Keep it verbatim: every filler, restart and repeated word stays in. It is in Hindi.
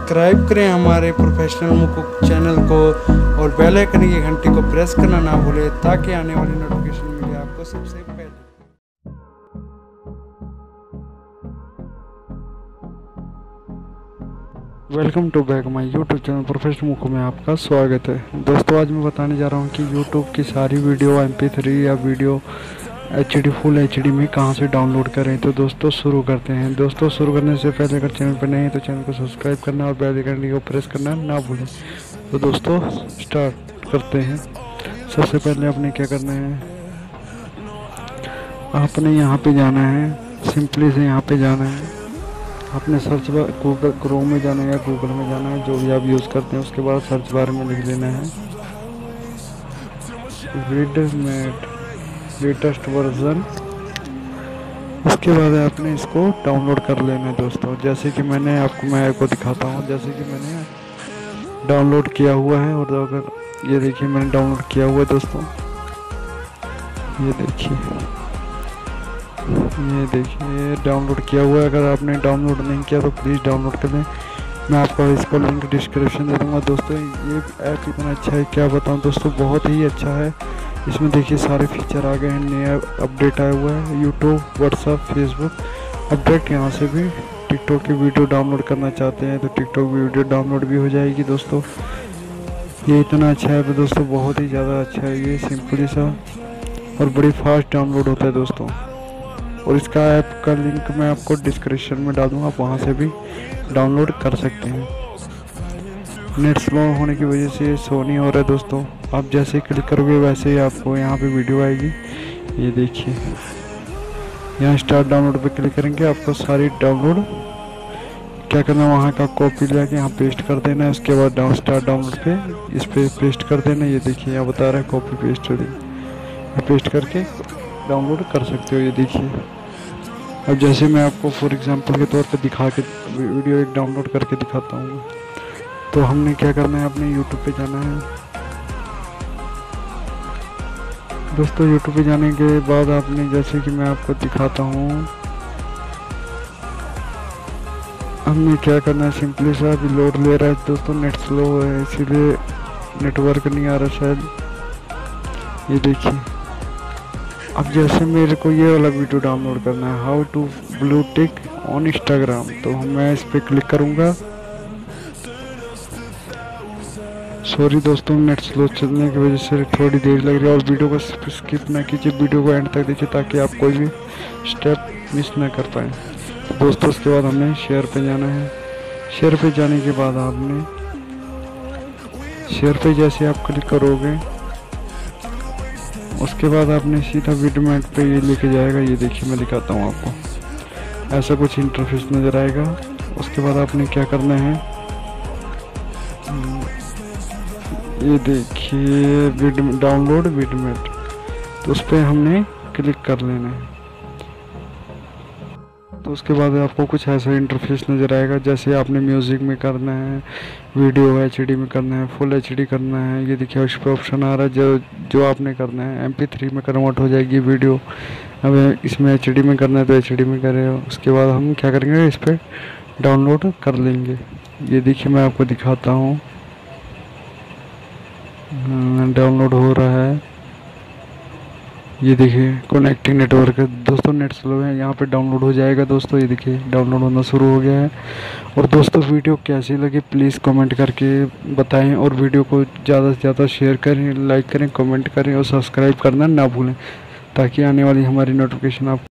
सब्सक्राइब करें हमारे प्रोफेशनल मुकुक चैनल को और बेल आइकन की घंटी को प्रेस करना ना भूलें ताकि आने वाली नोटिफिकेशन मिले आपको सबसे पहले। Welcome to back my YouTube channel professional मुकुक में आपका स्वागत है। दोस्तों आज मैं बताने जा रहा हूँ कि यूट्यूब की सारी वीडियो एम पी थ्री या video H D full H D में कहाँ से डाउनलोड करें। तो दोस्तों शुरू करते हैं। दोस्तों शुरू करने से पहले अगर चैनल पर नहीं है तो चैनल को सब्सक्राइब करना और बेल आइकन को प्रेस करना ना भूलें। तो दोस्तों स्टार्ट करते हैं। सबसे पहले आपने क्या करना है, आपने यहाँ पे जाना है, सिंपली से यहाँ पे जाना है, अपने सर्च बार गूगल क्रोम में जाना है या गूगल में जाना है, जो भी आप यूज़ करते हैं। उसके बाद सर्च बार में लिख देना है विडमेट लेटेस्ट वर्जन। उसके बाद आपने इसको डाउनलोड कर लेना है दोस्तों। जैसे कि मैंने आपको मैं आपको दिखाता हूँ, जैसे कि मैंने डाउनलोड किया हुआ है। और अगर ये देखिए मैंने डाउनलोड किया हुआ है दोस्तों, ये देखिए ये देखिए डाउनलोड किया हुआ है। अगर आपने डाउनलोड नहीं किया तो प्लीज़ डाउनलोड कर लें। मैं आपको इसका लिंक डिस्क्रिप्शन दे दूँगा। दोस्तों ये ऐप इतना अच्छा है क्या बताऊँ दोस्तों, बहुत ही अच्छा है। इसमें देखिए सारे फीचर आ गए हैं, नया अपडेट आया हुआ है। YouTube, WhatsApp, Facebook update. यहाँ से भी टिकटॉक की वीडियो डाउनलोड करना चाहते हैं तो टिकटॉक की वीडियो डाउनलोड भी हो जाएगी दोस्तों। ये इतना अच्छा है तो दोस्तों, बहुत ही ज़्यादा अच्छा है ये, सिंपली सा और बड़ी फास्ट डाउनलोड होता है दोस्तों। और इसका ऐप का लिंक मैं आपको डिस्क्रिप्शन में डाल दूँगा, आप वहाँ से भी डाउनलोड कर सकते हैं। नेट स्लो होने की वजह से शो नहीं हो रहा है दोस्तों। आप जैसे क्लिक करोगे वैसे ही आपको यहाँ पे वीडियो आएगी। ये देखिए यहाँ स्टार्ट डाउनलोड पे क्लिक करेंगे, आपको सारी डाउनलोड क्या करना है, वहाँ का कॉपी लेके यहाँ पेस्ट कर देना है। उसके बाद डाउन स्टार्ट डाउनलोड पे इस पे पेस्ट कर देना है। ये देखिए यहाँ बता रहा है कॉपी पेस्ट, पेस्ट करके डाउनलोड कर सकते हो। ये देखिए अब जैसे मैं आपको फॉर एग्जांपल के तौर पे दिखा के वीडियो एक डाउनलोड करके दिखाता हूँ। तो हमने क्या करना है, अपने यूट्यूब पे जाना है दोस्तों। यूट्यूब पे जाने के बाद आपने जैसे कि मैं आपको दिखाता हूँ, हमने क्या करना है, सिंपली सा अभी लोड ले रहा है दोस्तों। नेट स्लो है इसीलिए नेटवर्क नहीं आ रहा शायद। ये देखिए अब जैसे मेरे को ये वाला वीडियो डाउनलोड करना है, how to blue tick on Instagram. तो मैं इस पर क्लिक करूँगा। सॉरी दोस्तों नेट स्लो चलने की वजह से थोड़ी देर लग रही है। और वीडियो को स्किप ना कीजिए, वीडियो को एंड तक देखिए ताकि आप कोई भी स्टेप मिस ना कर पाएँ। तो दोस्तों उसके बाद हमने शेयर पे जाना है। शेयर पे जाने के बाद आपने शेयर पे जैसे आप क्लिक करोगे उसके बाद आपने सीधा विडमेट पे ये लेके जाएगा। ये देखिए मैं दिखाता हूँ आपको, ऐसा कुछ इंटरफेस नज़र आएगा। उसके बाद आपने क्या करना है, ये देखिए विड डाउनलोड विडमेट, तो उस पर हमने क्लिक कर लेना है। तो उसके बाद आपको कुछ ऐसा इंटरफेस नज़र आएगा। जैसे आपने म्यूज़िक में करना है, वीडियो एच डी में करना है, फुल एच डी करना है, ये देखिए उस पर ऑप्शन आ रहा है जो जो आपने करना है। एम पी थ्री में कन्वर्ट हो जाएगी वीडियो। अब इसमें एच डी में करना है तो एच डी में करें। उसके बाद हम क्या करेंगे, इस पर डाउनलोड कर लेंगे। ये देखिए मैं आपको दिखाता हूँ, डाउनलोड हो रहा है। ये देखिए कनेक्टिंग नेटवर्क है दोस्तों, नेट स्लो है, यहाँ पे डाउनलोड हो जाएगा दोस्तों। ये देखिए डाउनलोड होना शुरू हो गया है। और दोस्तों वीडियो कैसी लगी प्लीज़ कमेंट करके बताएं और वीडियो को ज़्यादा से ज़्यादा शेयर करें, लाइक करें, कमेंट करें और सब्सक्राइब करना ना भूलें ताकि आने वाली हमारी नोटिफिकेशन आप